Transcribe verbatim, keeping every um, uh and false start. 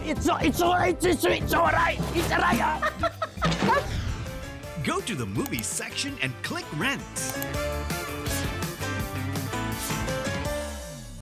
It's it's alright, it's it's alright, it's alright. Go to the movies section and click Rent.